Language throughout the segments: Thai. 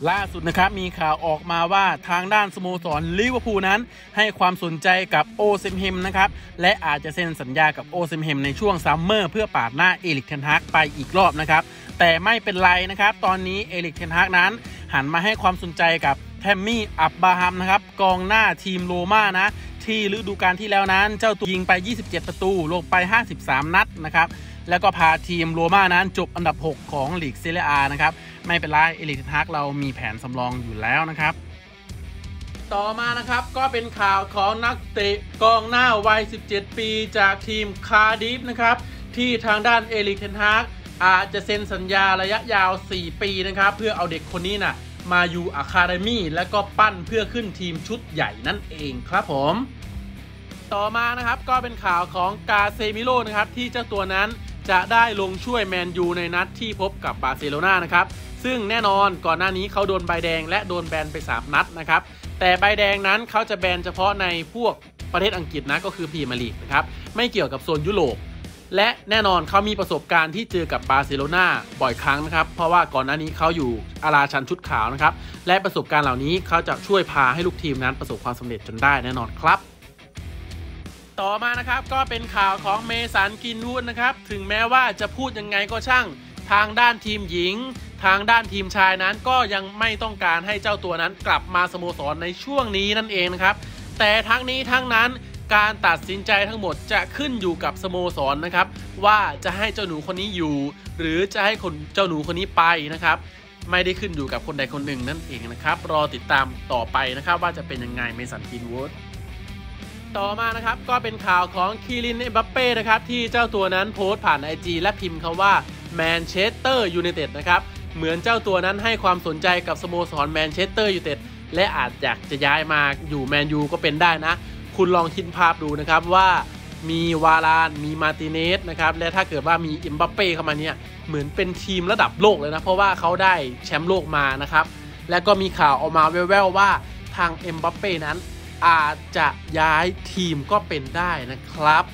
ล่าสุดนะครับมีข่าวออกมาว่าทางด้านสโมสรลิเวอร์พูลนั้นให้ความสนใจกับโอซิมเฮมนะครับและอาจจะเซ็นสัญญากับโอซิมเฮมในช่วงซัมเมอร์เพื่อปาดหน้าเอริก เทนฮากไปอีกรอบนะครับแต่ไม่เป็นไรนะครับตอนนี้เอริก เทนฮากนั้นหันมาให้ความสนใจกับแทมมี่ อับบราฮัมนะครับกองหน้าทีมโรม่านะที่ฤดูกาลที่แล้วนั้นเจ้าตัวยิงไป27ประตูลงไป53นัดนะครับแล้วก็พาทีมโรม่านั้นจบอันดับ6ของลีกเซเรียอานะครับไม่เป็นไรเอริก เทนฮากเรามีแผนสำรองอยู่แล้วนะครับต่อมานะครับก็เป็นข่าวของนักเตะกองหน้าวัย17ปีจากทีมคาร์ดิฟนะครับที่ทางด้านเอริก เทนฮากอาจจะเซ็นสัญญาระยะยาว4ปีนะครับเพื่อเอาเด็กคนนี้นะมาอยู่อะคาเดมี่แล้วก็ปั้นเพื่อขึ้นทีมชุดใหญ่นั่นเองครับผมต่อมานะครับก็เป็นข่าวของกาเซมิโร่นะครับที่เจ้าตัวนั้นจะได้ลงช่วยแมนยูในนัดที่พบกับบาร์เซโลนานะครับซึ่งแน่นอนก่อนหน้านี้เขาโดนใบแดงและโดนแบนไป3นัดนะครับแต่ใบแดงนั้นเขาจะแบนเฉพาะในพวกประเทศอังกฤษนะก็คือพรีเมียร์ลีกนะครับไม่เกี่ยวกับโซนยุโรปและแน่นอนเขามีประสบการณ์ที่เจอกับบาร์เซโลนาบ่อยครั้งนะครับเพราะว่าก่อนหน้านี้เขาอยู่อาราชันชุดขาวนะครับและประสบการณ์เหล่านี้เขาจะช่วยพาให้ลูกทีมนั้นประสบความสำเร็จจนได้แน่นอนครับต่อมานะครับก็เป็นข่าวของเมสัน กรีนวูดนะครับถึงแม้ว่าจะพูดยังไงก็ช่างทางด้านทีมหญิงทางด้านทีมชายนั้นก็ยังไม่ต้องการให้เจ้าตัวนั้นกลับมาสโมสรในช่วงนี้นั่นเองนะครับแต่ทั้งนี้ทั้งนั้นการตัดสินใจทั้งหมดจะขึ้นอยู่กับสโมสรนะครับว่าจะให้เจ้าหนูคนนี้อยู่หรือจะให้เจ้าหนูคนนี้ไปนะครับไม่ได้ขึ้นอยู่กับคนใดคนหนึ่งนั่นเองนะครับรอติดตามต่อไปนะครับว่าจะเป็นยังไงเมสัน กรีนวูดต่อมานะครับก็เป็นข่าวของคีลิน เอ็มบัปเป้นะครับที่เจ้าตัวนั้นโพสต์ผ่าน IG และพิมพ์คำว่าแมนเชสเตอร์ยูไนเต็ดนะครับเหมือนเจ้าตัวนั้นให้ความสนใจกับสโมสรแมนเชสเตอร์ยูไนเต็ดและอาจอยากจะย้ายมาอยู่แมนยูก็เป็นได้นะคุณลองคิดภาพดูนะครับว่ามีวารานมีมาร์ติเนสนะครับและถ้าเกิดว่ามีเอ็มบัปเป้เข้ามาเนี่ยเหมือนเป็นทีมระดับโลกเลยนะเพราะว่าเขาได้แชมป์โลกมานะครับและก็มีข่าวออกมาแว่วๆว่าทางเอ็มบัปเป้นั้นอาจจะย้ายทีมก็เป็นได้นะครับ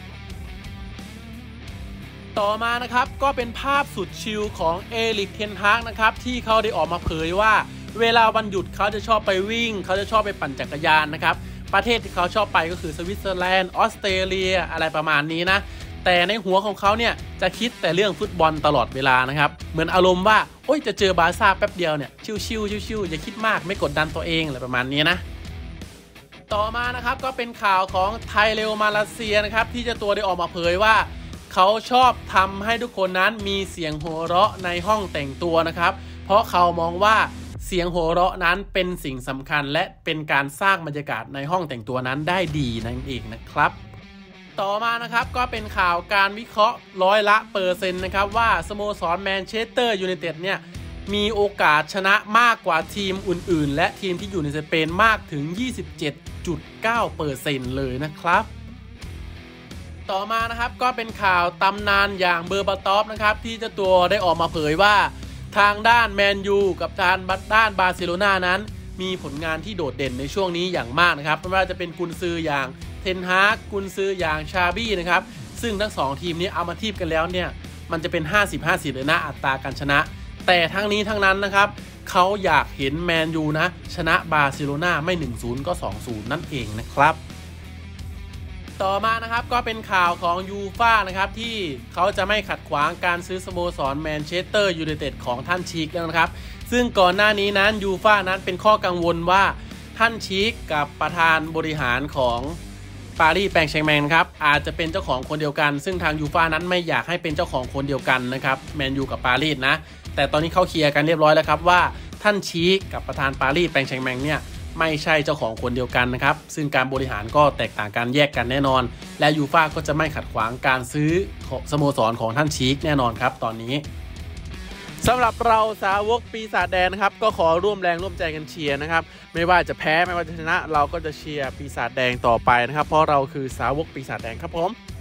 ต่อมานะครับก็เป็นภาพสุดชิลของเอริก เทนฮากนะครับที่เขาได้ออกมาเผยว่าเวลาวันหยุดเขาจะชอบไปวิ่งเขาจะชอบไปปั่นจักรยานนะครับประเทศที่เขาชอบไปก็คือสวิตเซอร์แลนด์ออสเตรเลียอะไรประมาณนี้นะแต่ในหัวของเขาเนี่ยจะคิดแต่เรื่องฟุตบอลตลอดเวลานะครับเหมือนอารมณ์ว่าโอ๊ยจะเจอบาร์ซ่าแป๊บเดียวเนี่ยชิวๆอย่าคิดมากไม่กดดันตัวเองอะไรประมาณนี้นะต่อมานะครับก็เป็นข่าวของไทเลโอ มาเลเซียนะครับที่เจ้าตัวได้ออกมาเผยว่าเขาชอบทำให้ทุกคนนั้นมีเสียงหัวเราะในห้องแต่งตัวนะครับเพราะเขามองว่าเสียงหัวเราะนั้นเป็นสิ่งสำคัญและเป็นการสร้างบรรยากาศในห้องแต่งตัวนั้นได้ดีนั่นเองนะครับต่อมานะครับก็เป็นข่าวการวิเคราะห์%นะครับว่าสโมสรแมนเชสเตอร์ยูไนเต็ดเนี่ยมีโอกาสชนะมากกว่าทีมอื่นๆและทีมที่อยู่ในสเปนมากถึง 27.9% เลยนะครับต่อมานะครับก็เป็นข่าวตำนานอย่างเบอร์บาตอฟนะครับที่เจ้าตัวได้ออกมาเผยว่าทางด้านแมนยูกับทางด้านบาร์เซโลนานั้นมีผลงานที่โดดเด่นในช่วงนี้อย่างมากนะครับไม่ว่าจะเป็นกุนซืออย่างเทนฮากกุนซืออย่างชาบี้นะครับซึ่งทั้ง2ทีมนี้เอามาเทียบกันแล้วเนี่ยมันจะเป็น 50-50 เลยนะอัตราการชนะแต่ทั้งนี้ทั้งนั้นนะครับเขาอยากเห็นแมนยูนะชนะบาร์เซโลนาไม่ 1-0 ก็ 2-0 นั่นเองนะครับต่อมานะครับก็เป็นข่าวของยูฟ่านะครับที่เขาจะไม่ขัดขวางการซื้อสโมสรแมนเชสเตอร์ยูไนเต็ดของท่านชีคแล้วนะครับซึ่งก่อนหน้านี้นั้นยูฟ่านั้นเป็นข้อกังวลว่าท่านชีคกับประธานบริหารของปารีสแซงต์แชร์แมงครับอาจจะเป็นเจ้าของคนเดียวกันซึ่งทางยูฟ่านั้นไม่อยากให้เป็นเจ้าของคนเดียวกันนะครับแมนยูกับปารีสนะแต่ตอนนี้เขาเคลียร์กันเรียบร้อยแล้วครับว่าท่านชีคกับประธานปารีสแซงต์แชร์แมงเนี่ยไม่ใช่เจ้าของคนเดียวกันนะครับซึ่งการบริหารก็แตกต่างกันแยกกันแน่นอนและยูฟ่าก็จะไม่ขัดขวางการซื้อสโมสรของท่านชีคแน่นอนครับตอนนี้สำหรับเราสาวกปีศาจแดงนะครับก็ขอร่วมแรงร่วมใจกันเชียร์นะครับไม่ว่าจะแพ้ไม่ว่าจะชนะเราก็จะเชียร์ปีศาจแดงต่อไปนะครับเพราะเราคือสาวกปีศาจแดงครับผม